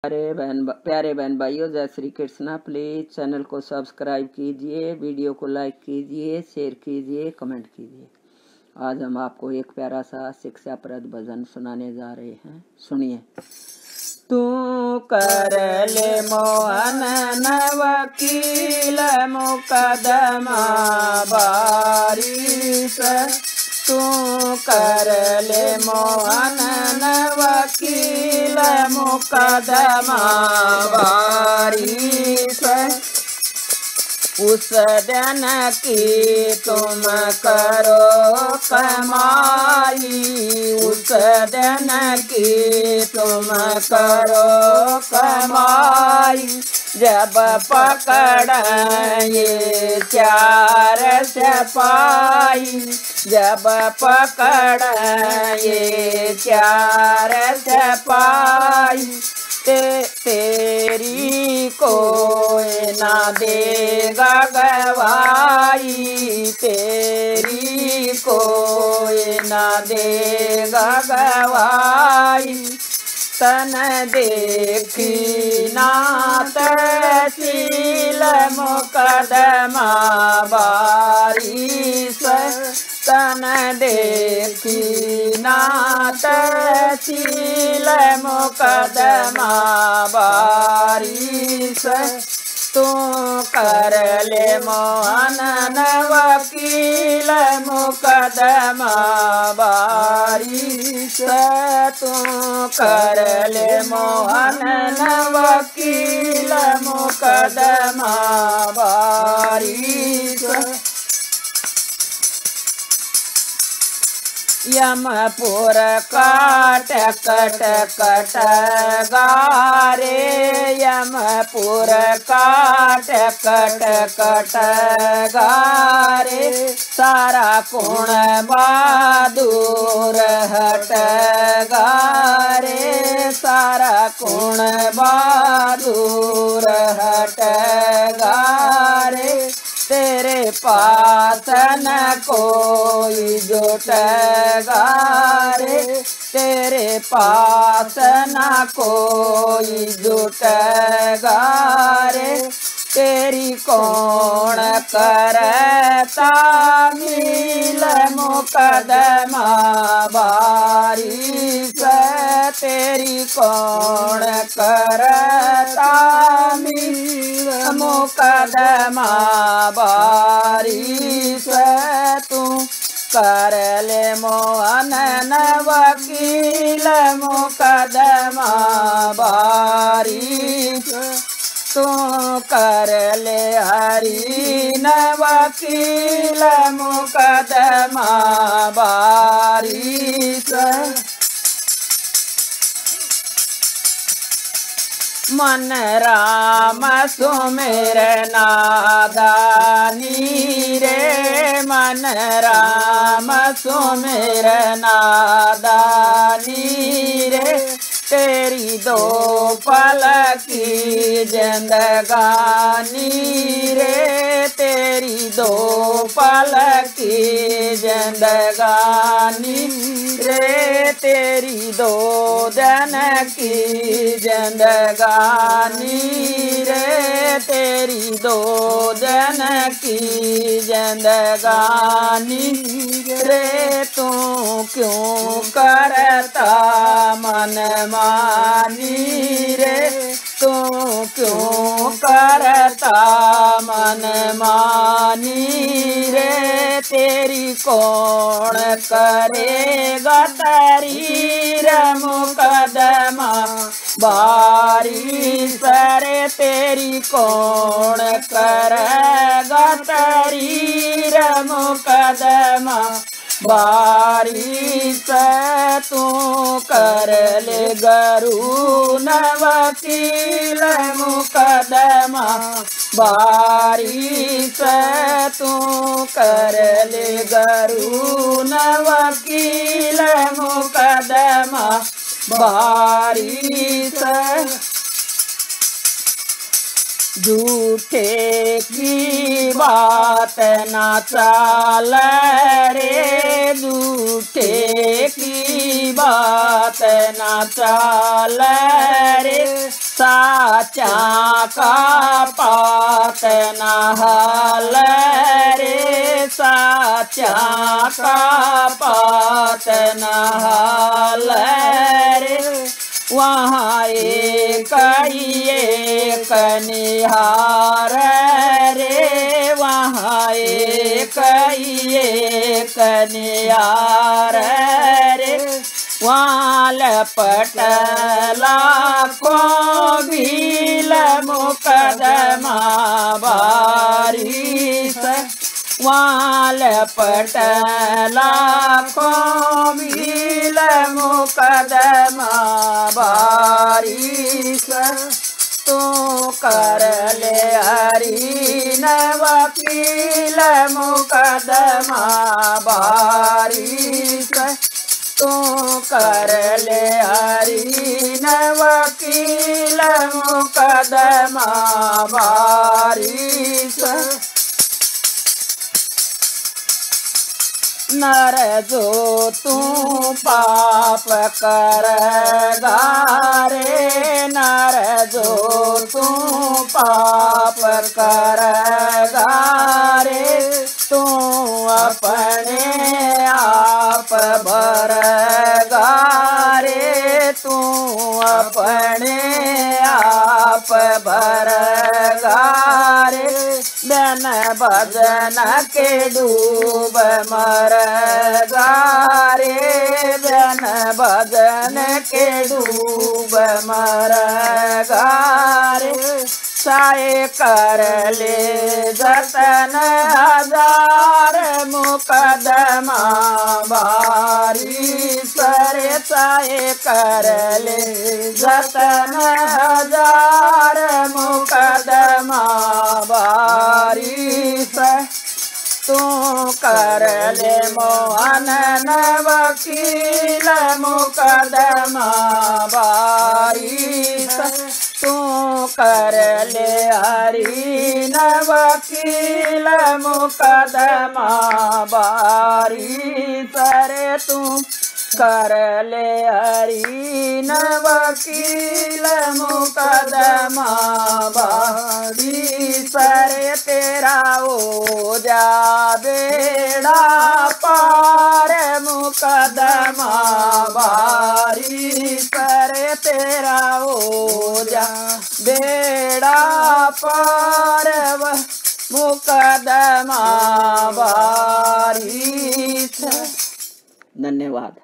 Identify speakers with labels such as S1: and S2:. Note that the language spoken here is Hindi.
S1: प्यारे बहन भाइयों, जय श्री कृष्णा। प्लीज चैनल को सब्सक्राइब कीजिए, वीडियो को लाइक कीजिए, शेयर कीजिए, कमेंट कीजिए। आज हम आपको एक प्यारा सा शिक्षाप्रद भजन सुनाने जा रहे हैं, सुनिए। तू कर ले मोहन न वकील मुकदमा बारिश, तू कर ले मोहन न वकील मुकदमा बारिश। उस दिन की तुम करो कमाई, उस दिन की तुम करो कमाई। जब पकड़ ये चार सिपाही, जब पकड़ ये चार सिपाही, तेरी कोई ना देगा गवाही, तेरी कोई ना देगा गवाही। तन देखी ना तहसील मुकदमा बारिश, तन देखी ना तहसील मुकदमा बारिश। तू कर ले मोहन न वकील मुकदमा बारिश, तू कर ले मोहन न वकील मुकदमा बारिश। यमपुर काट कट कट गारे, यमपुर काट कट कट गारे। सारा कुण बहादुर हट गारे, सारा कुण बहादुर हट गारे। तेरे पास न कोई जुट गारे, तेरे पास न कोई जुट गारे। तेरी कौन करता मिल मुकदमा बारिश, तेरी कौन करता मिल मुकदमा बारिश। तू कर ले मोहन न वकील मुकदमा बारिश, तू कर ले हरि न वकील मुकदमा बारिश। मन राम सुमेर नादानी रे, मन राम सुमेर नादानी रे। तेरी दो पल की जिंदगानी रे, तेरी दो पल की जिंदगानी रे। तेरी दो दिन की जिंदगानी रे, तेरी दो दिन की जिंदगानी रे। तू क्यों करता मन मानी रे, तू क्यों करता मन मानी रे। तेरी कौन करेगा तरीर मुकदमा बारिश रे, तेरी कौन करेगा तरीर मुकदमा बारिश। तू कर ले गरु न वकील मुकदमा बारिश, तू कर ले गरु न वकील मुकदमा बारिश। झूठे की बात ना चाल रे, झूठे की बात ना चाल रे। साचा का पात नहल रे, साचा का पात नहल रे, वहाँ एक निहार रे, वहाँ एक निहार रे, वहाँ लपटला को भील मुकदमा बारिश, वहाँ लपटला को भील मुकदमा बारिश, तू कर ले हरी न वकील मुकदमा बारिश, तू कर ले हरी न वकील मुकदमा बारिश। नर जो तू पाप करेगा रे, नर जो तू पाप करेगा रे, तू अपने आप भरेगा रे, तू अपने आप भरेगा रे, धन भजन के डूब मरेगा रे, धन भजन के डूब मरेगा रे, चाहे कर ले जतन हजार मुकदमा बारिश रे, चाहे कर ले जतन हजार मुकदमा बारिश, तू कर ले मोहन न वकील मुकदमा बारिश, तू कर ले हरी न वकील मुकदमा बारिश रे, तू कर ले हरी न वकील मुकदमा बारिश रे, तेरा हो जा बेड़ा पार मुकदमा बारिश रे, तेरा हो जा बेड़ा पार मुकदमा बारिश। धन्यवाद।